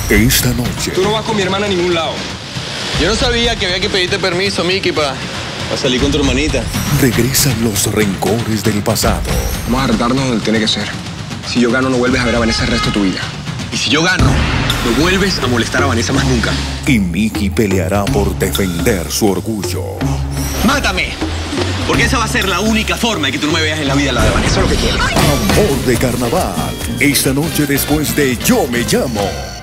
Esta noche Tú no vas con mi hermana a ningún lado. Yo no sabía que había que pedirte permiso, Mickey, para salir con tu hermanita. regresan los rencores del pasado. Vamos a retarnos donde tiene que ser. Si yo gano, no vuelves a ver a Vanessa el resto de tu vida. Y si yo gano, no vuelves a molestar a Vanessa más nunca. Y Mickey peleará por defender su orgullo. ¡Mátame! Porque esa va a ser la única forma de que tú no me veas en la vida la de Vanessa. Eso es lo que quieres. Amor de carnaval. Esta noche después de Yo Me Llamo.